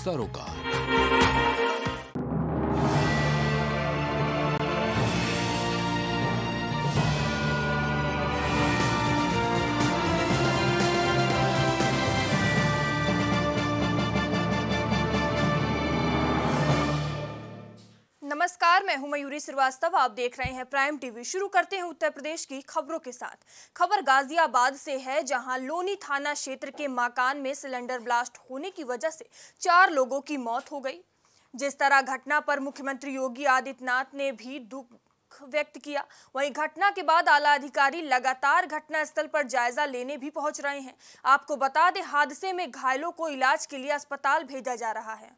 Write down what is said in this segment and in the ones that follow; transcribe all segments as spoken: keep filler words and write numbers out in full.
सरोकार। नमस्कार, मैं हूं मयूरी श्रीवास्तव। आप देख रहे हैं प्राइम टीवी। शुरू करते हैं उत्तर प्रदेश की खबरों के साथ। खबर गाजियाबाद से है, जहां लोनी थाना क्षेत्र के मकान में सिलेंडर ब्लास्ट होने की वजह से चार लोगों की मौत हो गई। जिस तरह घटना पर मुख्यमंत्री योगी आदित्यनाथ ने भी दुख व्यक्त किया, वहीं घटना के बाद आला अधिकारी लगातार घटनास्थल पर जायजा लेने भी पहुंच रहे हैं। आपको बता दें, हादसे में घायलों को इलाज के लिए अस्पताल भेजा जा रहा है।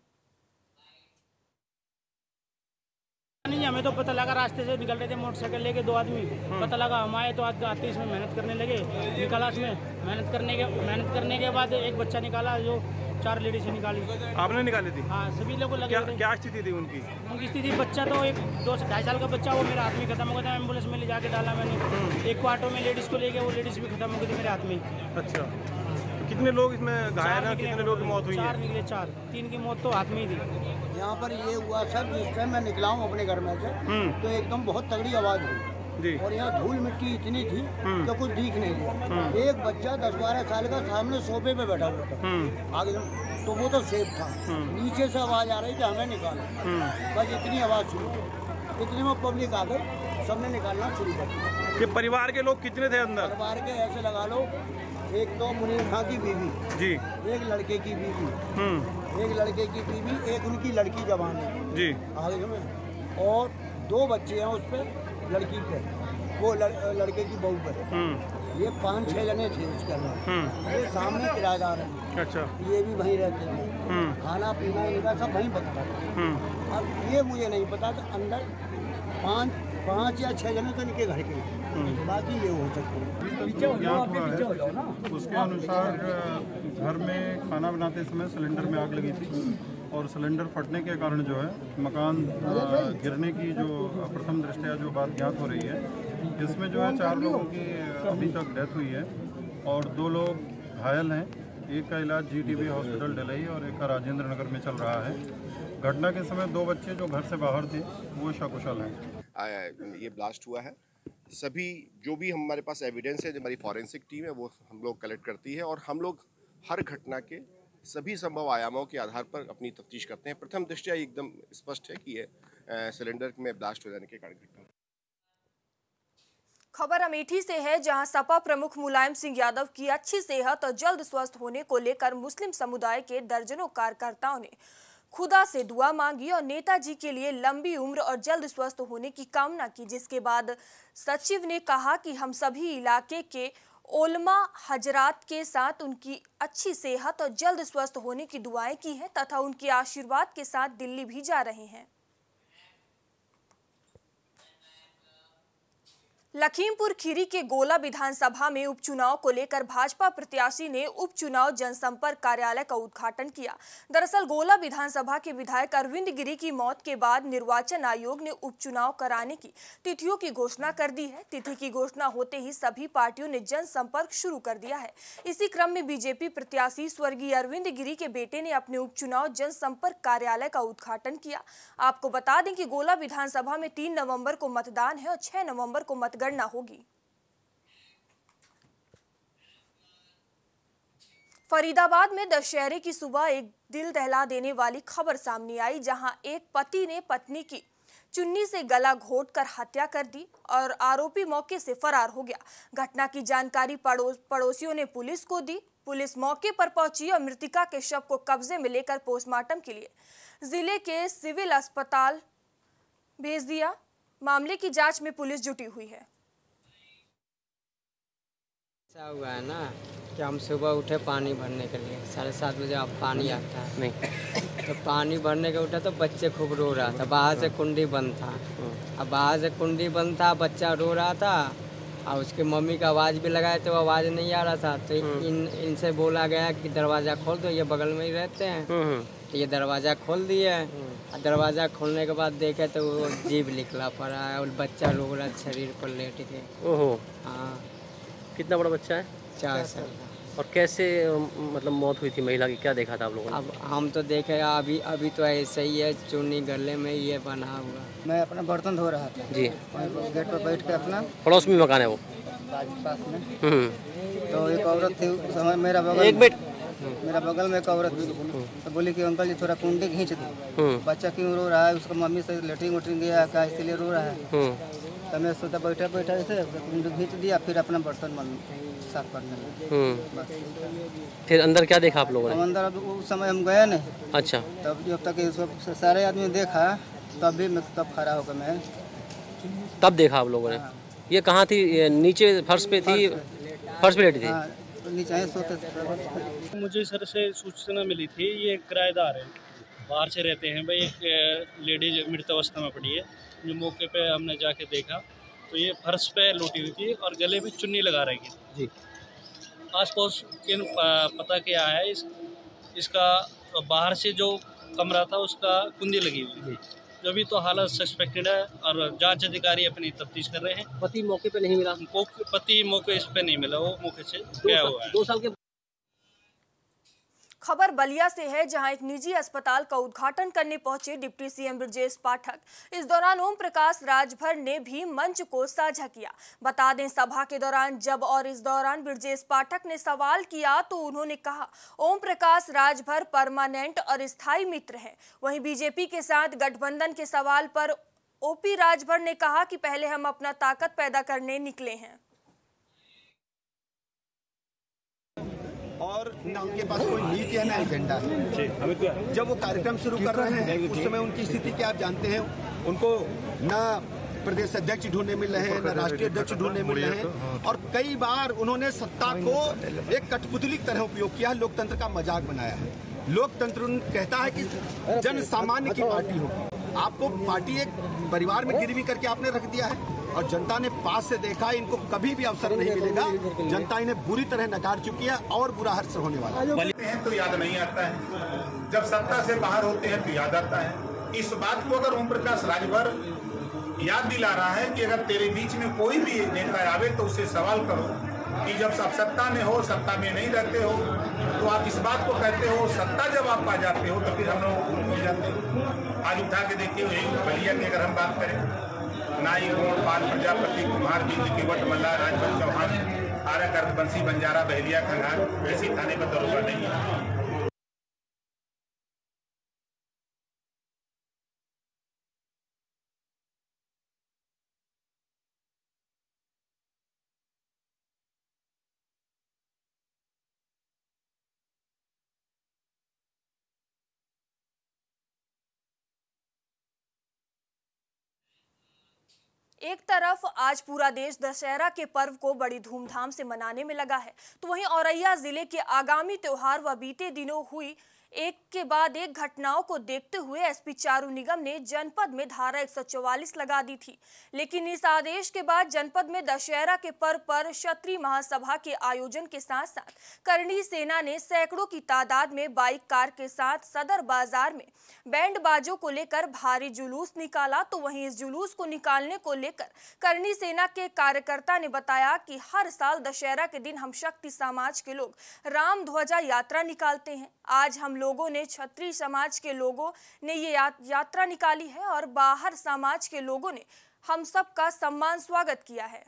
नहीं, हमें तो पता लगा, रास्ते से निकल रहे थे मोटरसाइकिल लेके दो आदमी। पता लगा हम आए तो आते इसमें मेहनत करने लगे, निकाला इसमें मेहनत करने के मेहनत करने के बाद एक बच्चा निकाला, जो चार लेडीज निकाली। आपने निकाली थी? हाँ, सभी लोगों को लगे। क्या, क्या स्थिति थी उनकी? उनकी स्थिति, बच्चा तो एक दो से ढाई साल का बच्चा, वो मेरे हाथ में खत्म हो गया था। एम्बुलेंस में ले जाके डाला मैंने। एक ऑटो में लेडीज को ले गया, वो लेडीज भी खत्म हो गई थी मेरे हाथ में। अच्छा, कितने लोग इसमें घायल हैं? कितने लोग की मौत हुई है? चार निकले, चार। तीन की मौत तो हाथ में ही थी। यहाँ पर ये हुआ सर, जिस टाइम मैं निकला हूँ अपने घर में से, तो एकदम बहुत तगड़ी आवाज़ हुई और यहाँ धूल मिट्टी इतनी थी कि कुछ दिख नहीं दिया। एक बच्चा दस बारह साल का सामने सोफे पे बैठा हुआ था आगे, तो वो तो सेफ था। नीचे से आवाज़ आ रही थी, हमें निकाला, बस इतनी आवाज़ शुरू। इतने में पब्लिक आ गई, सबने निकालना शुरू कर दिया। ये परिवार के लोग कितने थे अंदर? परिवार के ऐसे लगा लो, एक तो मुनीर खां की बीवी जी, एक लड़के की बीवी, हम्म एक लड़के की बीवी, एक उनकी लड़की जवान है जी, आगे में, और दो बच्चे हैं उस पे, लड़की पे, वो लड़, लड़के की बहू पे। ये पाँच छह जने थे उसके अंदर। ये सामने किराएदार हैं। अच्छा, ये भी वहीं रहते थे, खाना पीना इनका सब वहीं पकता था। अब ये मुझे नहीं पता था, अंदर पाँच पाँच या छह जने तो इनके घर के, बाकी ये हो सकते हैं। उसके अनुसार घर में खाना बनाते समय सिलेंडर में आग लगी थी और सिलेंडर फटने के कारण जो है मकान गिरने की जो प्रथम दृष्टया जो बात ज्ञात हो रही है, इसमें जो है चार लोगों की अभी तक डेथ हुई है और दो लोग घायल हैं। एक का इलाज जीटीबी हॉस्पिटल डलई और एक का राजेंद्र नगर में चल रहा है। घटना के समय दो बच्चे जो घर से बाहर थे वो सकुशल हैं। ये ब्लास्ट हुआ है। सभी जो भी हमारे पास एविडेंस है, जो हमारी फॉरेंसिक टीम है, वो हम लोग कलेक्ट करती है और हम लोग हर घटना के सभी संभव आयामों के आधार पर अपनी तफ्तीश करते हैं। प्रथम दृष्टया एकदम स्पष्ट है कि ये सिलेंडर में ब्लास्ट हो जाने के कारण घटना। खबर अमेठी से है, जहां सपा प्रमुख मुलायम सिंह यादव की अच्छी सेहत और जल्द स्वस्थ होने को लेकर मुस्लिम समुदाय के दर्जनों कार्यकर्ताओं ने खुदा से दुआ मांगी और नेताजी के लिए लंबी उम्र और जल्द स्वस्थ होने की कामना की। जिसके बाद सचिव ने कहा कि हम सभी इलाके के ओलमा हजरात के साथ उनकी अच्छी सेहत और जल्द स्वस्थ होने की दुआएं की हैं तथा उनके आशीर्वाद के साथ दिल्ली भी जा रहे हैं। लखीमपुर खीरी के गोला विधानसभा में उपचुनाव को लेकर भाजपा प्रत्याशी ने उपचुनाव जनसंपर्क कार्यालय का उद्घाटन किया। दरअसल गोला विधानसभा के विधायक अरविंद गिरी की मौत के बाद निर्वाचन आयोग ने उपचुनाव कराने की तिथियों की घोषणा कर दी है। तिथि की घोषणा होते ही सभी पार्टियों ने जनसंपर्क शुरू कर दिया है। इसी क्रम में बीजेपी प्रत्याशी स्वर्गीय अरविंद गिरी के बेटे ने अपने उपचुनाव जनसंपर्क कार्यालय का उद्घाटन किया। आपको बता दें कि गोला विधानसभा में तीन नवंबर को मतदान है और छह नवंबर को मतगणना गणना होगी। फरीदाबाद में दशहरे की सुबह एक दिल दहला देने वाली खबर सामने आई, जहां एक पति ने पत्नी की चुन्नी से गला घोंटकर हत्या कर दी और आरोपी मौके से फरार हो गया। घटना की जानकारी पड़ोस पड़ोसियों ने पुलिस को दी। पुलिस मौके पर पहुंची और मृतका के शव को कब्जे में लेकर पोस्टमार्टम के लिए जिले के सिविल अस्पताल भेज दिया। मामले की जांच में पुलिस जुटी हुई है। ऐसा हुआ है ना कि हम सुबह उठे पानी भरने के लिए, साढ़े सात बजे अब पानी आता है नहीं, तो पानी भरने के उठा तो बच्चे खूब रो रहा था। बाहर से कुंडी बंद था, अब बाहर से कुंडी बंद था, बच्चा रो रहा था और उसकी मम्मी का आवाज़ भी लगाए तो आवाज़ नहीं आ रहा था। तो इन इनसे बोला गया कि दरवाज़ा खोल दो, ये बगल में ही रहते हैं। तो ये दरवाज़ा खोल दिए। दरवाज़ा खोलने के बाद देखे तो वो जीभ निकला पड़ा है और बच्चा रो रहा शरीर पर लेट के। ओहो, हाँ। कितना बड़ा बच्चा है? चार साल का। और कैसे मतलब मौत हुई थी महिला की, क्या देखा था आप लोगों ने? अब हम तो देखे अभी अभी तो ऐसे ही है, चुन्नी गले में ये बना हुआ। मैं अपना बर्तन धो रहा था जी, गेट पर बैठ के अपना, पड़ोस में मकान है वो पास में। हम्म, तो एक औरत थी उस समय मेरा बगल एक मिनट मेरा बगल में एक औरत थी, तो बोली कि अंकल जी थोड़ा कुंडी खींच दी, बच्चा क्यों रो रहा है, उसका मम्मी से लेटरिन वेटरिन गया क्या इसीलिए रो रहा है। तो मैं सोचा बैठा बैठा ऐसे कुंडी खींच दिया, फिर अपना बर्तन बन साफ करने लगा। बस फिर अंदर क्या देखा आप लोगों ने? हम अंदर अब उस समय हम गए नहीं। अच्छा, तब जब तक सब सारे आदमी देखा तब भी मैं तब खड़ा होकर मैं तब देखा आप लोगों ने? ये कहाँ थी? ये नीचे फर्श पे थी? फर्श पे लेटी थी? हाँ, नीचे ही सोते थे। मुझे सर से सूचना मिली थी, ये किराएदार है, बाहर से रहते हैं भाई। एक लेडीज मृत अवस्था में पड़ी है, जो मौके पे हमने जाके देखा तो ये फर्श पे लोटी हुई थी और गले में चुन्नी लगा रही थी जी। आसपास किन पता किया है, इस इसका बाहर से जो कमरा था उसका कुंडी लगी हुई थी। जो भी तो हालत सस्पेक्टेड है और जांच अधिकारी अपनी तफ्तीश कर रहे हैं। पति मौके पे नहीं मिला? पति मौके इस पे नहीं मिला, वो मौके से गया हुआ है। दो साल के खबर बलिया से है, जहां एक निजी अस्पताल का उद्घाटन करने पहुंचे डिप्टी सीएम ब्रजेश पाठक। इस दौरान ओम प्रकाश राजभर ने भी मंच को साझा किया। बता दें, सभा के दौरान जब और इस दौरान ब्रजेश पाठक ने सवाल किया तो उन्होंने कहा ओम प्रकाश राजभर परमानेंट और स्थायी मित्र हैं। वहीं बीजेपी के साथ गठबंधन के सवाल पर ओपी राजभर ने कहा कि पहले हम अपना ताकत पैदा करने निकले हैं और न उनके पास कोई नीति है, ना एजेंडा है। जब वो कार्यक्रम शुरू कर रहे हैं उस समय उनकी स्थिति क्या आप जानते हैं। उनको न प्रदेश अध्यक्ष ढूंढने मिल रहे हैं, न राष्ट्रीय अध्यक्ष ढूंढने मिल रहे हैं, और कई बार उन्होंने सत्ता को एक कठपुतली की तरह उपयोग किया, लोकतंत्र का मजाक बनाया है। लोकतंत्र कहता है कि जन सामान्य की पार्टी होगी। आपको पार्टी एक परिवार में गिरवी करके आपने रख दिया है और जनता ने पास से देखा, इनको कभी भी अवसर नहीं मिलेगा। जनता इन्हें बुरी तरह नकार चुकी है और बुरा हर्ष होने वाला है। तो याद नहीं आता है, जब सत्ता से बाहर होते हैं तो याद आता है। इस बात को अगर ओम प्रकाश राजभर याद दिला रहा है कि अगर तेरे बीच में कोई भी नेता आवे तो उससे सवाल करो कि जब सब सत्ता में हो, सत्ता में नहीं रहते हो, तो आप इस बात को कहते हो, सत्ता जब आप पा जाते हो तो फिर हम लोग भूल हो जाते हो। आज उठा के देखिए, बलिया की अगर हम बात करें, नाई गोड़ पाल प्रजापति कुमार बिंद केवट मल्ला राजभर चौहान आरा कर्द बंसी बंजारा बहलिया खंगार ऐसी थाने पर दरोगा नहीं है। एक तरफ आज पूरा देश दशहरा के पर्व को बड़ी धूमधाम से मनाने में लगा है, तो वहीं औरैया जिले के आगामी त्योहार व बीते दिनों हुई एक के बाद एक घटनाओं को देखते हुए एसपी चारू निगम ने जनपद में धारा एक सौ चौवालीस लगा दी थी। लेकिन इस आदेश के बाद जनपद में दशहरा के पर्व पर क्षत्रिय महासभा के आयोजन के साथ साथ करणी सेना ने सैकड़ों की तादाद में बाइक कार के साथ सदर बाजार में बैंड बाजों को लेकर भारी जुलूस निकाला। तो वहीं इस जुलूस को निकालने को लेकर करणी सेना के कार्यकर्ता ने बताया कि हर साल दशहरा के दिन हम शक्ति समाज के लोग राम ध्वजा यात्रा निकालते हैं। आज हम लोगों ने क्षत्रिय समाज के लोगों ने ये या, यात्रा निकाली है और बाहर समाज के लोगों ने हम सब का सम्मान स्वागत किया है।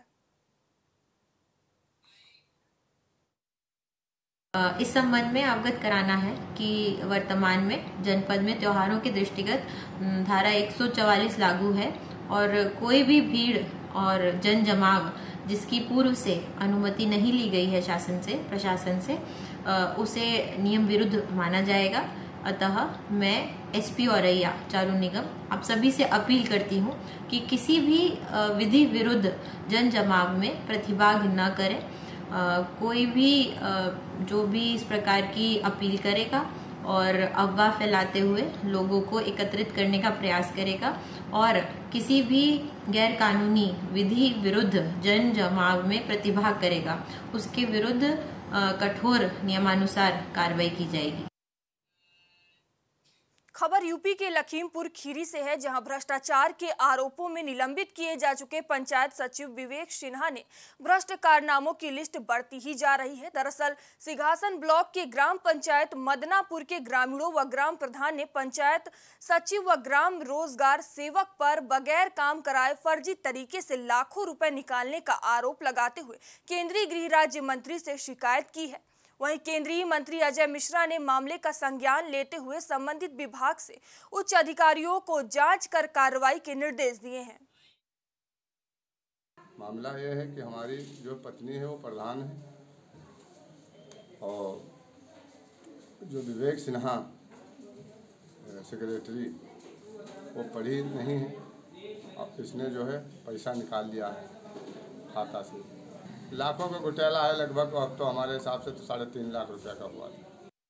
इस संबंध में अवगत कराना है कि वर्तमान में जनपद में त्योहारों के दृष्टिगत धारा एक सौ चौवालीस लागू है और कोई भी भीड़ और जन जमाव जिसकी पूर्व से अनुमति नहीं ली गई है शासन से प्रशासन से उसे नियम विरुद्ध माना जाएगा। अतः मैं एसपी औरैया चारू निगम आप सभी से अपील करती हूँ कि किसी भी विधि विरुद्ध जन जमाव में प्रतिभाग न करें। कोई भी जो भी इस प्रकार की अपील करेगा और अफवाह फैलाते हुए लोगों को एकत्रित करने का प्रयास करेगा और किसी भी गैर कानूनी विधि विरुद्ध जन जमाव में प्रतिभाग करेगा, उसके विरुद्ध कठोर नियमानुसार कार्रवाई की जाएगी। खबर यूपी के लखीमपुर खीरी से है, जहां भ्रष्टाचार के आरोपों में निलंबित किए जा चुके पंचायत सचिव विवेक सिन्हा ने भ्रष्ट कारनामों की लिस्ट बढ़ती ही जा रही है। दरअसल सिंहासन ब्लॉक के ग्राम पंचायत मदनापुर के ग्रामीणों व ग्राम प्रधान ने पंचायत सचिव व ग्राम रोजगार सेवक पर बगैर काम कराए फर्जी तरीके से लाखों रुपए निकालने का आरोप लगाते हुए केंद्रीय गृह राज्य मंत्री से शिकायत की है। वहीं केंद्रीय मंत्री अजय मिश्रा ने मामले का संज्ञान लेते हुए संबंधित विभाग से उच्च अधिकारियों को जांच कर कार्रवाई के निर्देश दिए हैं। मामला यह है कि हमारी जो पत्नी है वो प्रधान है और जो विवेक सिन्हा सेक्रेटरी वो पढ़ी नहीं है। अब इसने जो है पैसा निकाल लिया है खाता से। लाखों का घोटाला है लगभग। अब तो हमारे हिसाब से तो साढ़े तीन लाख रुपया का हुआ है।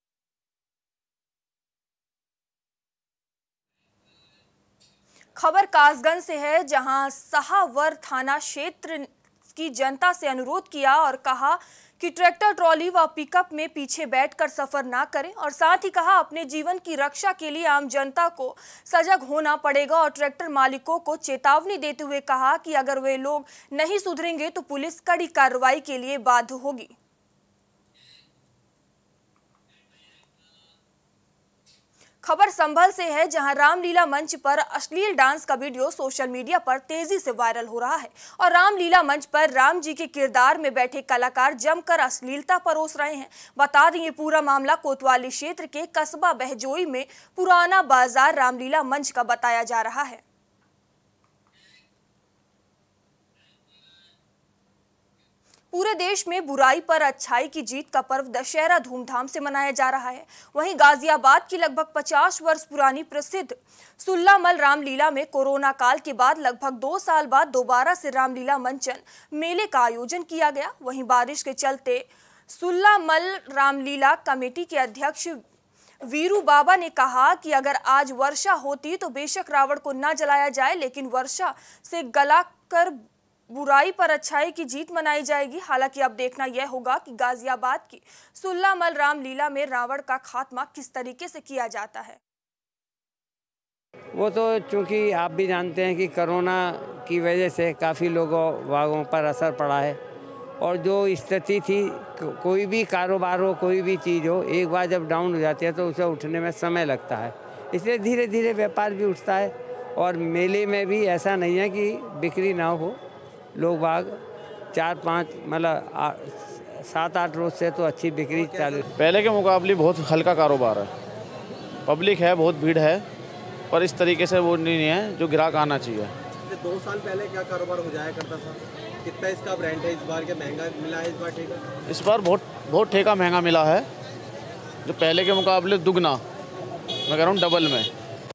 खबर कासगंज से है, जहां सहावर थाना क्षेत्र की जनता से अनुरोध किया और कहा कि ट्रैक्टर ट्रॉली व पिकअप में पीछे बैठकर सफर ना करें और साथ ही कहा अपने जीवन की रक्षा के लिए आम जनता को सजग होना पड़ेगा और ट्रैक्टर मालिकों को चेतावनी देते हुए कहा कि अगर वे लोग नहीं सुधरेंगे तो पुलिस कड़ी कार्रवाई के लिए बाध्य होगी। खबर संभल से है, जहां रामलीला मंच पर अश्लील डांस का वीडियो सोशल मीडिया पर तेजी से वायरल हो रहा है और रामलीला मंच पर राम जी के किरदार में बैठे कलाकार जमकर अश्लीलता परोस रहे हैं। बता दें ये पूरा मामला कोतवाली क्षेत्र के कस्बा बहजोई में पुराना बाजार रामलीला मंच का बताया जा रहा है। पूरे देश में बुराई पर अच्छाई की जीत का पर्व दशहरा धूमधाम से मनाया जा रहा है। वहीं गाजियाबाद की लगभग पचास वर्ष पुरानी प्रसिद्ध सुल्लामल रामलीला में कोरोना काल के बाद लगभग दो साल बाद दोबारा से रामलीला मंचन मेले का आयोजन किया गया। वहीं बारिश के चलते सुल्लामल रामलीला कमेटी के अध्यक्ष वीरू बाबा ने कहा कि अगर आज वर्षा होती तो बेशक रावण को न जलाया जाए, लेकिन वर्षा से गला कर बुराई पर अच्छाई की जीत मनाई जाएगी। हालांकि अब देखना यह होगा कि गाजियाबाद की सुल्लामल रामलीला में रावण का खात्मा किस तरीके से किया जाता है। वो तो चूंकि आप भी जानते हैं कि कोरोना की वजह से काफ़ी लोगों वागों पर असर पड़ा है और जो स्थिति थी, कोई भी कारोबार हो, कोई भी चीज़ हो, एक बार जब डाउन हो जाती है तो उसे उठने में समय लगता है। इसलिए धीरे धीरे व्यापार भी उठता है और मेले में भी ऐसा नहीं है कि बिक्री ना हो। लोग बाग चार पाँच मतलब सात आठ रोज से तो अच्छी बिक्री चालू। पहले के मुकाबले बहुत हल्का कारोबार है, पब्लिक है, बहुत भीड़ है, पर इस तरीके से वो नहीं है जो ग्राहक आना चाहिए। दो साल पहले क्या कारोबार हो जाया करता था? कितना इसका रेंट है इस बार? क्या महंगा मिला है इस बार ठेका? इस बार बहुत बहुत ठेका महंगा मिला है, जो पहले के मुकाबले दुगना, मैं कह रहा हूँ डबल में।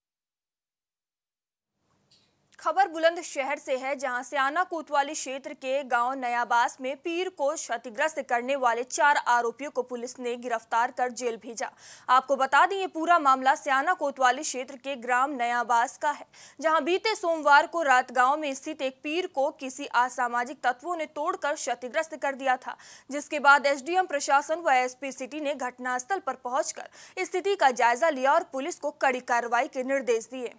खबर बुलंदशहर से है, जहां सियाना कोतवाली क्षेत्र के गांव नयाबास में पीर को क्षतिग्रस्त करने वाले चार आरोपियों को पुलिस ने गिरफ्तार कर जेल भेजा। आपको बता दें ये पूरा मामला सियाना कोतवाली क्षेत्र के ग्राम नयाबास का है, जहां बीते सोमवार को रात गांव में स्थित एक पीर को किसी असामाजिक तत्वों ने तोड़कर क्षतिग्रस्त कर दिया था, जिसके बाद एसडीएम प्रशासन व एसपी सिटी ने घटनास्थल पर पहुंचकर स्थिति का जायजा लिया और पुलिस को कड़ी कार्रवाई के निर्देश दिए।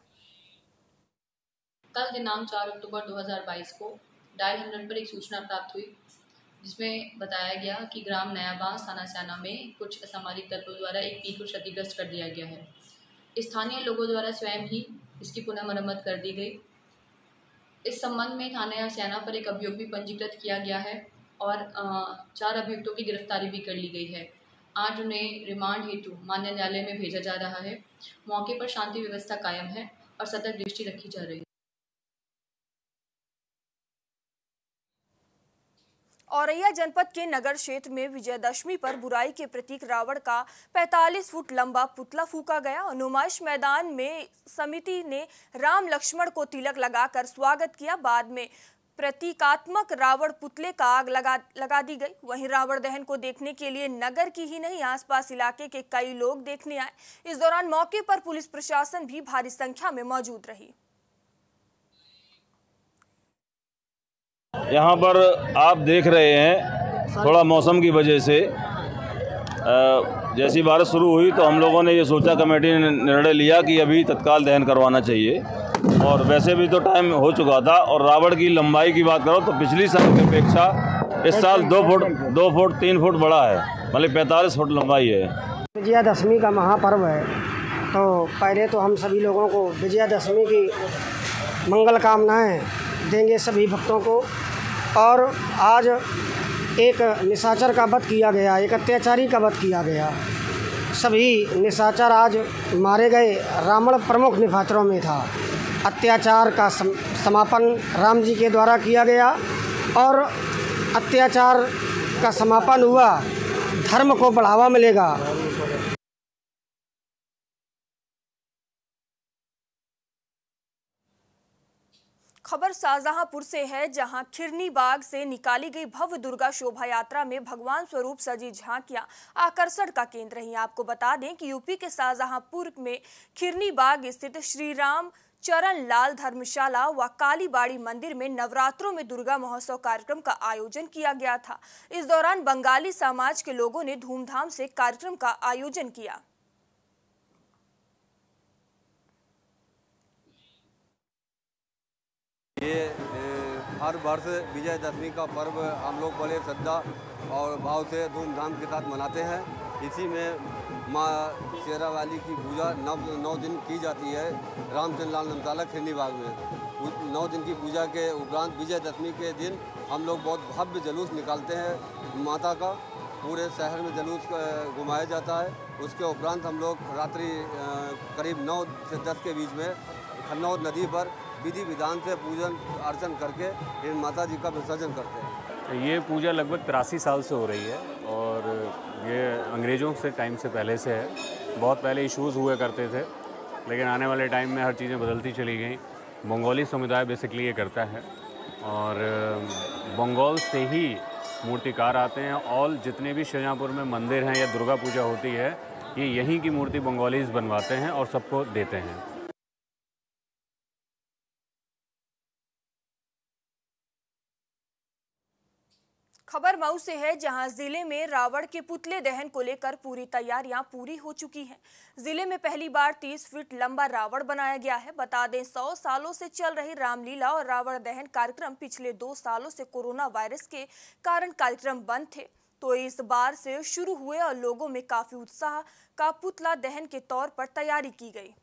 कल दिनांक चार अक्टूबर दो हज़ार बाईस को डायल हंड्रेड पर एक सूचना प्राप्त हुई, जिसमें बताया गया कि ग्राम नयाबास थाना सियाना में कुछ असामाजिक तत्वों द्वारा एक पीर को क्षतिग्रस्त कर दिया गया है। स्थानीय लोगों द्वारा स्वयं ही इसकी पुनः मरम्मत कर दी गई। इस संबंध में थाना सियाना पर एक अभियोग भी पंजीकृत किया गया है और चार अभियुक्तों की गिरफ्तारी भी कर ली गई है। आज उन्हें रिमांड हेतु मान्य न्यायालय में भेजा जा रहा है। मौके पर शांति व्यवस्था कायम है और सतर्क दृष्टि रखी जा रही है। औरैया जनपद के नगर क्षेत्र में विजयदशमी पर बुराई के प्रतीक रावण का पैंतालीस फुट लंबा पुतला फूंका गया और नुमाइश मैदान में समिति ने राम लक्ष्मण को तिलक लगाकर स्वागत किया। बाद में प्रतीकात्मक रावण पुतले का आग लगा लगा दी गई। वहीं रावण दहन को देखने के लिए नगर की ही नहीं आसपास इलाके के कई लोग देखने आए। इस दौरान मौके पर पुलिस प्रशासन भी भारी संख्या में मौजूद रही। यहाँ पर आप देख रहे हैं थोड़ा मौसम की वजह से जैसी बारिश शुरू हुई तो हम लोगों ने ये सोचा, कमेटी ने निर्णय लिया कि अभी तत्काल दहन करवाना चाहिए। और वैसे भी तो टाइम हो चुका था। और रावण की लंबाई की बात करो तो पिछली साल की अपेक्षा इस साल दो फुट दो फुट तीन फुट बड़ा है, मतलब पैंतालीस फुट लंबाई है। विजयादशमी का महापर्व है, तो पहले तो हम सभी लोगों को विजयादशमी की मंगल कामनाएं देंगे सभी भक्तों को। और आज एक निशाचर का वध किया गया, एक अत्याचारी का वध किया गया। सभी निशाचर आज मारे गए। रावण प्रमुख निशाचरों में था। अत्याचार का समापन राम जी के द्वारा किया गया और अत्याचार का समापन हुआ, धर्म को बढ़ावा मिलेगा। खबर शाहजहांपुर से है, जहां खिरनी बाग से निकाली गई भव्य दुर्गा शोभा यात्रा में भगवान स्वरूप सजी झांकियां आकर्षण का केंद्र रही। आपको बता दें कि यूपी के शाहजहांपुर में खिरनी बाग स्थित श्री राम चरण लाल धर्मशाला व कालीबाड़ी मंदिर में नवरात्रों में दुर्गा महोत्सव कार्यक्रम का आयोजन किया गया था। इस दौरान बंगाली समाज के लोगों ने धूमधाम से कार्यक्रम का आयोजन किया। ये हर वर्ष विजयदशमी का पर्व हम लोग बड़े श्रद्धा और भाव से धूमधाम के साथ मनाते हैं। इसी में माँ शेरा वाली की पूजा नौ नौ दिन की जाती है रामचंद्र लाल धर्मशाला खिरनी बाग में। नौ दिन की पूजा के उपरांत विजयदशमी के दिन हम लोग बहुत भव्य जुलूस निकालते हैं माता का। पूरे शहर में जुलूस घुमाया जाता है। उसके उपरांत हम लोग रात्रि करीब नौ से दस के बीच में खन्नौर नदी पर विधि विधान से पूजन अर्चन करके इन माता जी का विसर्जन करते हैं। ये पूजा लगभग तिरासी साल से हो रही है और ये अंग्रेज़ों से टाइम से पहले से है। बहुत पहले इश्यूज़ हुए करते थे, लेकिन आने वाले टाइम में हर चीज़ें बदलती चली गई। बंगाली समुदाय बेसिकली ये करता है और बंगाल से ही मूर्तिकार आते हैं। और जितने भी शाहजहाँपुर में मंदिर हैं या दुर्गा पूजा होती है, ये यहीं की मूर्ति बंगालीज बनवाते हैं और सबको देते हैं। खबर मऊ से है, जहां जिले में रावण के पुतले दहन को लेकर पूरी तैयारियां पूरी हो चुकी हैं। जिले में पहली बार तीस फीट लंबा रावण बनाया गया है। बता दें, सौ सालों से चल रही रामलीला और रावण दहन कार्यक्रम पिछले दो सालों से कोरोना वायरस के कारण कार्यक्रम बंद थे, तो इस बार से शुरू हुए और लोगों में काफी उत्साह का पुतला दहन के तौर पर तैयारी की गई।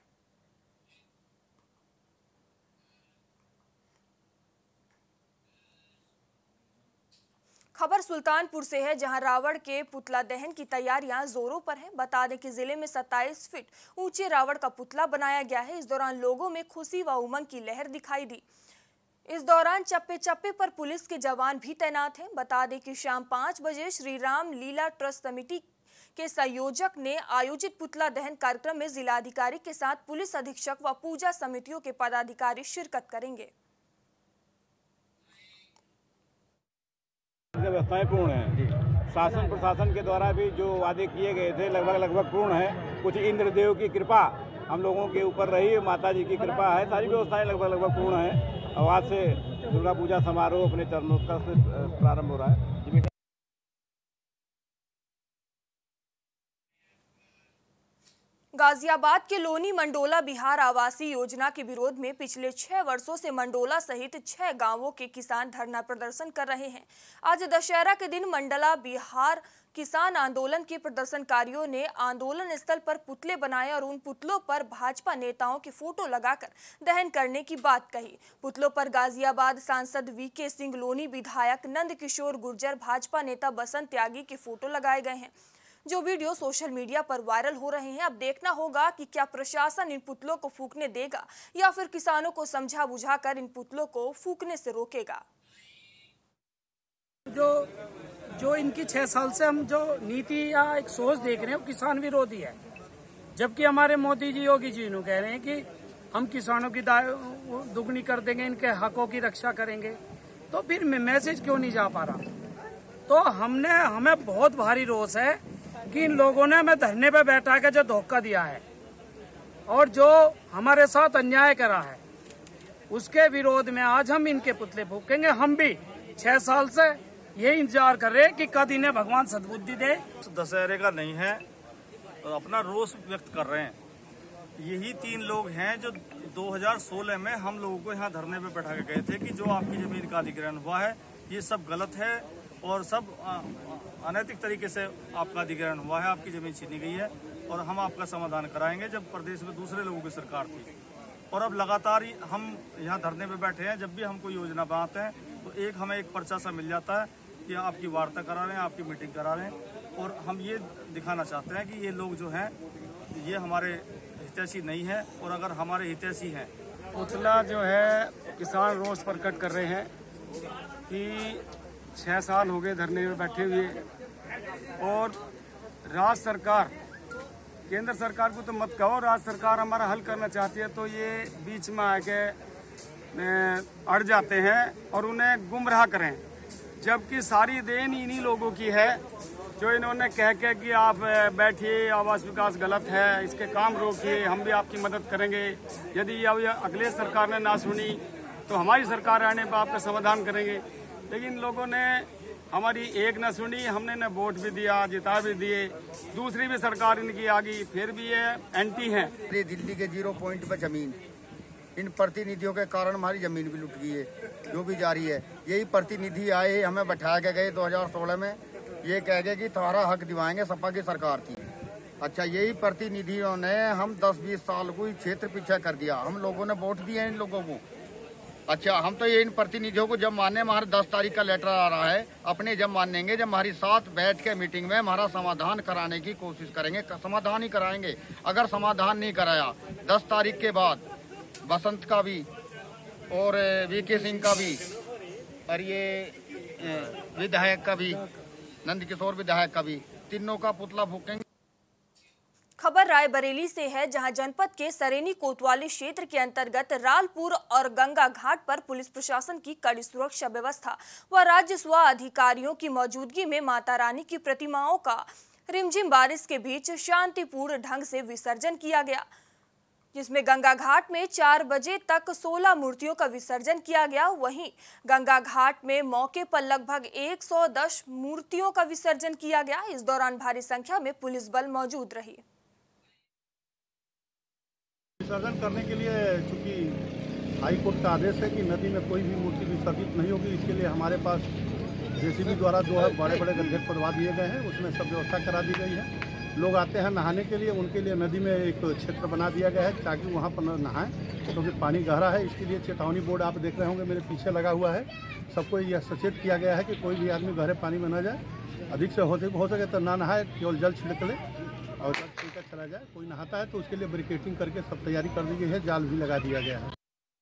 खबर सुल्तानपुर से है, जहां रावण के पुतला दहन की तैयारियां जोरों पर हैं। बता दें कि जिले में सत्ताईस फीट ऊंचे रावण का पुतला बनाया गया है। इस दौरान लोगों में खुशी व उमंग की लहर दिखाई दी। इस दौरान चप्पे चप्पे पर पुलिस के जवान भी तैनात हैं। बता दें कि शाम पाँच बजे श्री राम लीला ट्रस्ट समिति के संयोजक ने आयोजित पुतला दहन कार्यक्रम में जिलाधिकारी के साथ पुलिस अधीक्षक व पूजा समितियों के पदाधिकारी शिरकत करेंगे। व्यवस्थाएं पूर्ण हैं। शासन प्रशासन के द्वारा भी जो वादे किए गए थे लगभग लगभग पूर्ण है। कुछ इंद्रदेव की कृपा हम लोगों के ऊपर रही, माता जी की कृपा है। सारी व्यवस्थाएं लगभग लगभग पूर्ण हैं। और आज से दुर्गा पूजा समारोह अपने चरणोत्कर्ष से प्रारंभ हो रहा है। गाजियाबाद के लोनी मंडोला बिहार आवासीय योजना के विरोध में पिछले छह वर्षों से मंडोला सहित छह गांवों के किसान धरना प्रदर्शन कर रहे हैं। आज दशहरा के दिन मंडला बिहार किसान आंदोलन के प्रदर्शनकारियों ने आंदोलन स्थल पर पुतले बनाए और उन पुतलों पर भाजपा नेताओं की फोटो लगाकर दहन करने की बात कही। पुतलों पर गाजियाबाद सांसद वी के सिंह, लोनी विधायक नंद किशोर गुर्जर, भाजपा नेता बसंत त्यागी के फोटो लगाए गए हैं, जो वीडियो सोशल मीडिया पर वायरल हो रहे हैं। अब देखना होगा कि क्या प्रशासन इन पुतलों को फूंकने देगा या फिर किसानों को समझा बुझाकर इन पुतलों को फूंकने से रोकेगा। जो जो इनकी छह साल से हम जो नीति या एक सोच देख रहे हैं वो किसान विरोधी है, जबकि हमारे मोदी जी, योगी जी नु कह रहे हैं कि हम किसानों की दुगनी कर देंगे, इनके हकों की रक्षा करेंगे। तो फिर मैसेज क्यों नहीं जा पा रहा? तो हमने हमें बहुत भारी रोष है कि इन लोगों ने हमें धरने पे बैठा के जो धोखा दिया है और जो हमारे साथ अन्याय करा है, उसके विरोध में आज हम इनके पुतले फूकेंगे। हम भी छह साल से ये इंतजार कर रहे हैं कि कद इन्हें भगवान सद्बुद्धि दे। दशहरे का नहीं है, तो अपना रोष व्यक्त कर रहे हैं। यही तीन लोग हैं जो दो हज़ार सोलह में हम लोगों को यहाँ धरने पे बैठा के गए थे कि जो आपकी जमीन का अधिग्रहण हुआ है ये सब गलत है और सब अनैतिक तरीके से आपका अधिग्रहण हुआ है, आपकी जमीन छीनी गई है और हम आपका समाधान कराएंगे। जब प्रदेश में दूसरे लोगों की सरकार थी और अब लगातार हम यहाँ धरने पे बैठे हैं। जब भी हम कोई योजना बनाते हैं तो एक हमें एक पर्चा सा मिल जाता है कि आपकी वार्ता करा रहे हैं, आपकी मीटिंग करा रहे हैं और हम ये दिखाना चाहते हैं कि ये लोग जो हैं ये हमारे हितैषी नहीं है और अगर हमारे हितैषी हैं। उतला जो है किसान रोष प्रकट कर रहे हैं कि छः साल हो गए धरने में बैठे हुए और राज्य सरकार, केंद्र सरकार को तो मत कहो, राज्य सरकार हमारा हल करना चाहती है तो ये बीच में आके अड़ जाते हैं और उन्हें गुमराह करें, जबकि सारी देन इन्हीं लोगों की है जो इन्होंने कह के कि आप बैठिए, आवास विकास गलत है, इसके काम रोकिए, हम भी आपकी मदद करेंगे। यदि अब अगले सरकार ने ना सुनी तो हमारी सरकार आने पर आपका समाधान करेंगे। लेकिन लोगों ने हमारी एक न सुनी, हमने न वोट भी दिया, जिता भी दिए, दूसरी भी सरकार इनकी आ गई, फिर भी ये एंटी हैं। दिल्ली के जीरो पॉइंट पर जमीन, इन प्रतिनिधियों के कारण हमारी जमीन भी लुट गई है, जो भी जारी है। यही प्रतिनिधि आए हमें बैठा के गए दो हज़ार सोलह में, ये कह गए कि तुम्हारा हक दिवाएंगे, सपा की सरकार थी। अच्छा, यही प्रतिनिधियों ने हम दस बीस साल को क्षेत्र पीछे कर दिया, हम लोगों ने वोट दिए इन लोगों को। अच्छा, हम तो ये इन प्रतिनिधियों को जब मानने, हमारे दस तारीख का लेटर आ रहा है, अपने जब मानेंगे, जब हमारी साथ बैठ के मीटिंग में हमारा समाधान कराने की कोशिश करेंगे, समाधान ही कराएंगे। अगर समाधान नहीं कराया दस तारीख के बाद बसंत का भी और वीके सिंह का भी और ये विधायक का भी, नंद किशोर विधायक का भी, तीनों का पुतला फूकेंगे। खबर रायबरेली से है, जहां जनपद के सरेनी कोतवाली क्षेत्र के अंतर्गत रालपुर और गंगा घाट पर पुलिस प्रशासन की कड़ी सुरक्षा व्यवस्था व राजस्व अधिकारियों की मौजूदगी में माता रानी की प्रतिमाओं का रिमझिम बारिश के बीच शांतिपूर्ण ढंग से विसर्जन किया गया, जिसमें गंगा घाट में चार बजे तक सोलह मूर्तियों का विसर्जन किया गया। वहीं गंगा घाट में मौके पर लगभग एक सौ दस मूर्तियों का विसर्जन किया गया। इस दौरान भारी संख्या में पुलिस बल मौजूद रही। विसर्जन करने के लिए चूंकि हाई कोर्ट का आदेश है कि नदी में कोई भी मूर्ति विसर्जित नहीं होगी, इसके लिए हमारे पास जेसीबी द्वारा जो है बड़े बड़े गड्ढे खोदवा दिए गए हैं, उसमें सब व्यवस्था करा दी गई है। लोग आते हैं नहाने के लिए, उनके लिए नदी में एक क्षेत्र बना दिया गया है ताकि वहाँ पर नहाएं, क्योंकि तो पानी गहरा है। इसके लिए चेतावनी बोर्ड आप देख रहे होंगे मेरे पीछे लगा हुआ है। सबको यह सचेत किया गया है कि कोई भी आदमी गहरे पानी में न जाए, अधिक से हो सके हो सके तो ना नहाए, केवल जल छिड़क ले और जल छिड़कर चला जाए। कोई नहाता है तो उसके लिए ब्रिकेटिंग करके सब तैयारी कर दी गई है, जाल भी लगा दिया गया है।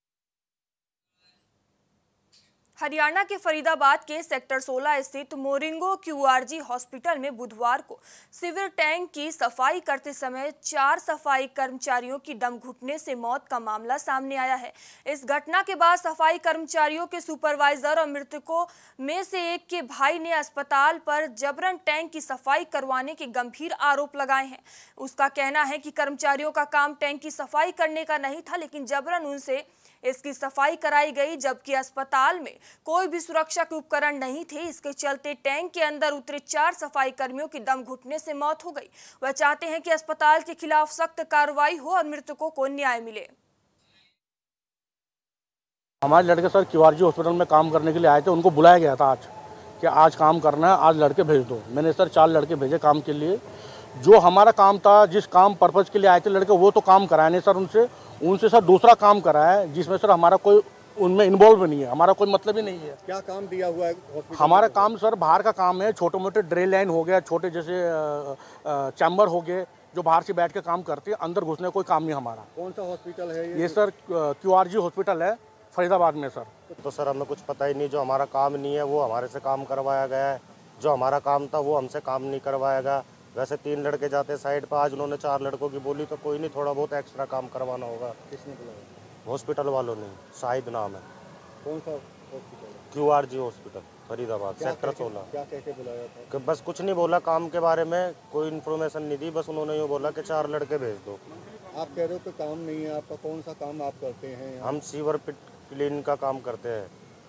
हरियाणा के फरीदाबाद के सेक्टर सोलह स्थित मोरिंगो क्यूआरजी हॉस्पिटल में बुधवार को सीवर टैंक की सफाई करते समय चार सफाई कर्मचारियों की दम घुटने से मौत का मामला सामने आया है। इस घटना के बाद सफाई कर्मचारियों के सुपरवाइजर और मृतकों में से एक के भाई ने अस्पताल पर जबरन टैंक की सफाई करवाने के गंभीर आरोप लगाए हैं। उसका कहना है कि कर्मचारियों का काम टैंक की सफाई करने का नहीं था, लेकिन जबरन उनसे इसकी सफाई कराई गई, जबकि अस्पताल में कोई भी सुरक्षा के उपकरण नहीं थे। इसके चलते टैंक के अंदर उतरे चार सफाई कर्मियों की दम घुटने से मौत हो गई। वह चाहते हैं कि अस्पताल के खिलाफ सख्त कार्रवाई हो और मृतकों को न्याय मिले। हमारे लड़के सर क्यूआरजी हॉस्पिटल में काम करने के लिए आए थे, उनको बुलाया गया था आज कि आज काम करना है, आज लड़के भेज दो। मैंने सर चार लड़के भेजे काम के लिए। जो हमारा काम था, जिस काम पर्पज़ के लिए आए थे लड़के, वो तो काम कराए नहीं सर उनसे उनसे सर दूसरा काम कराया है, जिसमें सर हमारा कोई उनमें इन्वॉल्व नहीं है, हमारा कोई मतलब ही नहीं है। क्या काम दिया हुआ है हॉस्पिटल? हमारा काम सर बाहर का काम है, छोटे मोटे ड्रेन लाइन हो गया, छोटे जैसे चैम्बर हो गए, जो बाहर से बैठ के काम करते हैं, अंदर घुसने कोई काम नहीं हमारा। कौन सा हॉस्पिटल है ये? ये सर क्यूआरजी हॉस्पिटल है फरीदाबाद में सर। तो सर हमें कुछ पता ही नहीं, जो हमारा काम नहीं है वो हमारे से काम करवाया गया है, जो हमारा काम था वो हमसे काम नहीं करवाया गया। वैसे तीन लड़के जाते साइड पर, आज उन्होंने चार लड़कों की बोली, तो कोई नहीं, थोड़ा बहुत एक्स्ट्रा काम करवाना होगा। किसने बुलाया? हॉस्पिटल वालों ने, शाहिद नाम है। कौन सा hospital? Q R G hospital Faridabad sector सोलह। क्या कह के बुलाया था? कि बस कुछ नहीं बोला, काम के बारे में कोई इन्फॉर्मेशन नहीं दी, बस उन्होंने ये बोला कि चार लड़के भेज दो। आप कह रहे हो कि काम नहीं है आपका, कौन सा काम आप करते हैं? हम सीवर पिट क्लीन का काम करते हैं,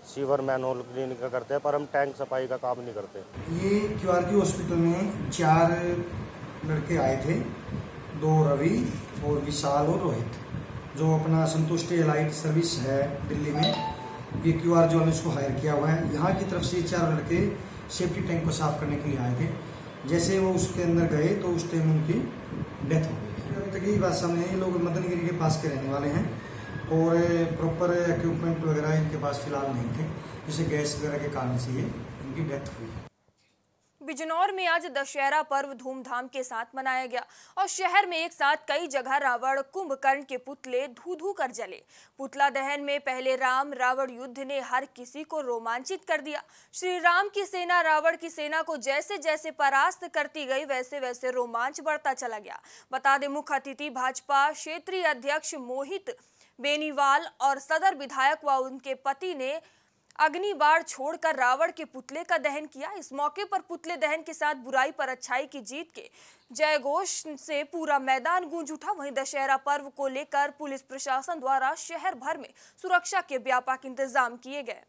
सीवर मैनहोल क्लीनिंग का करते हैं, पर हम टैंक सफाई का काम नहीं करते। ये क्यूआरटी हॉस्पिटल में चार लड़के आए थे, दो रवि और विशाल और रोहित, जो अपना संतुष्टि एलाइट सर्विस है दिल्ली में, ये क्यूआर जो इसको हायर किया हुआ है। यहाँ की तरफ से चार लड़के सेफ्टी टैंक को साफ करने के लिए आए थे। जैसे वो उसके अंदर गए तो उस टाइम उनकी डेथ हो गई। अभी तक ये बात सामने है, ये लोग मदनगिरी के पास के रहने वाले हैं और प्रॉपर इक्विपमेंट वगैरह इनके पास फिलहाल नहीं थे, जिसे गैस वगैरह के कारण से ये इनकी डेथ हुई। बिजनौर में आज दशहरा पर्व धूमधाम के साथ मनाया गया और शहर में एक साथ कई जगह रावण कुंभकर्ण के पुतले धू धू कर जले। पुतला दहन में पहले राम रावण युद्ध ने हर किसी को रोमांचित कर दिया। श्री राम की सेना रावण की सेना को जैसे जैसे परास्त करती गई वैसे वैसे रोमांच बढ़ता चला गया। बता दें, मुख्य अतिथि भाजपा क्षेत्रीय अध्यक्ष मोहित बेनीवाल और सदर विधायक व उनके पति ने अग्निबाण छोड़कर रावण के पुतले का दहन किया। इस मौके पर पुतले दहन के साथ बुराई पर अच्छाई की जीत के जयघोष से पूरा मैदान गूंज उठा। वहीं दशहरा पर्व को लेकर पुलिस प्रशासन द्वारा शहर भर में सुरक्षा के व्यापक इंतजाम किए गए।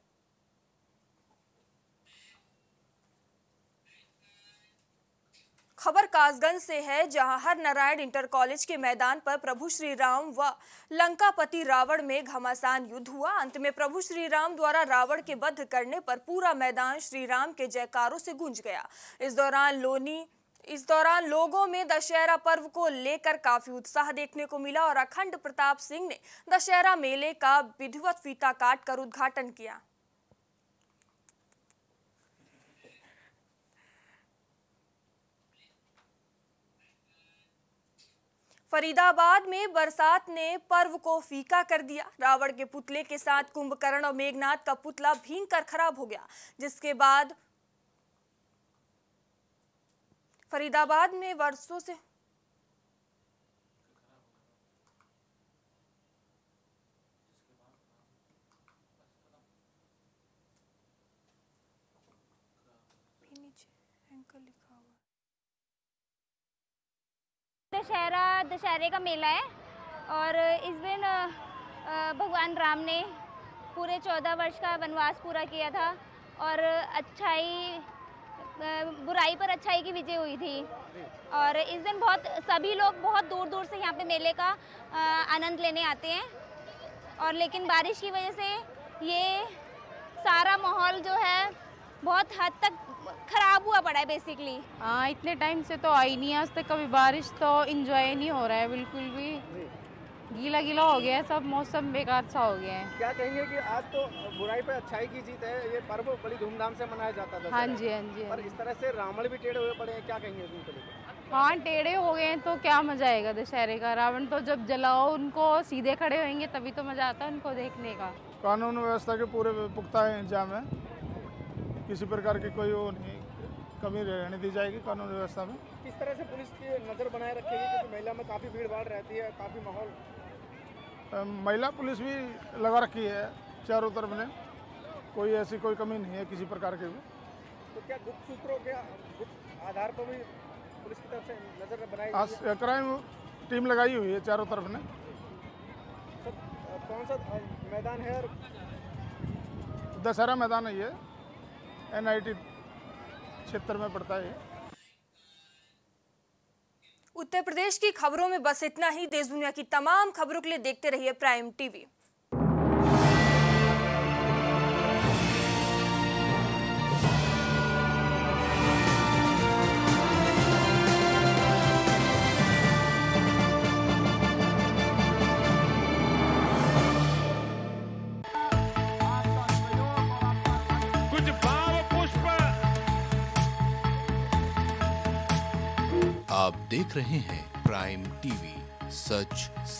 खबर कासगंज से है, जहां हर नारायण इंटर कॉलेज के मैदान पर प्रभु श्री राम व लंकापति रावण में घमासान युद्ध हुआ। अंत में प्रभु श्री राम द्वारा रावण के वध करने पर पूरा मैदान श्री राम के जयकारों से गूंज गया। इस दौरान लोनी इस दौरान लोगों में दशहरा पर्व को लेकर काफी उत्साह देखने को मिला और अखंड प्रताप सिंह ने दशहरा मेले का विधिवत फीता काटकर उद्घाटन किया। फरीदाबाद में बरसात ने पर्व को फीका कर दिया। रावण के पुतले के साथ कुंभकर्ण और मेघनाथ का पुतला भींग कर खराब हो गया, जिसके बाद फरीदाबाद में वर्षों से दशहरा दशहरे का मेला है और इस दिन भगवान राम ने पूरे चौदह वर्ष का वनवास पूरा किया था और अच्छाई बुराई पर अच्छाई की विजय हुई थी। और इस दिन बहुत सभी लोग बहुत दूर दूर से यहाँ पे मेले का आनंद लेने आते हैं और लेकिन बारिश की वजह से ये सारा माहौल जो है बहुत हद तक खराब हुआ पड़ा है बेसिकली। हाँ, इतने टाइम से तो आई नहीं आज तक कभी बारिश, तो एंजॉय नहीं हो रहा है बिल्कुल भी। गीला गीला हो गया है सब, मौसम बेकार सा हो गया है। क्या कहेंगे कि आज तो बुराई पे अच्छाई की जीत है, ये पर्व बड़ी धूमधाम से मनाया जाता था। हाँ जी हाँ जी। और इस तरह से रावण भी टेढ़े हुए पड़े हैं, क्या कहेंगे उनको लेकर? हाँ, टेढ़े हो गए हैं तो क्या मजा आएगा दशहरे का। रावण तो जब जलाओ उनको सीधे खड़े होंगे तभी तो मजा आता है उनको देखने का। कानून व्यवस्था के पूरे पुख्ता इंतजाम है, किसी प्रकार की कोई वो नहीं कमी रहने दी जाएगी कानून व्यवस्था में। किस तरह से पुलिस की नज़र बनाए रखेगी, क्योंकि महिला में काफ़ी भीड़ भाड़ रहती है, काफ़ी माहौल। महिला पुलिस भी लगा रखी है चारों तरफ ने, कोई ऐसी कोई कमी नहीं है किसी प्रकार की भी। तो क्या गुप्त सूत्रों के गुप्त आधार पर भी पुलिस की तरफ से नज़र बनाई गई है? क्राइम टीम लगाई हुई है चारों तरफ ने। तो कौन सा मैदान है? और दशहरा मैदान है ये, एन आई टी क्षेत्र में पड़ता है। उत्तर प्रदेश की खबरों में बस इतना ही। देश दुनिया की तमाम खबरों के लिए देखते रहिए प्राइम टीवी। कुछ भाव पुष्प। आप देख रहे हैं प्राइम टीवी, सच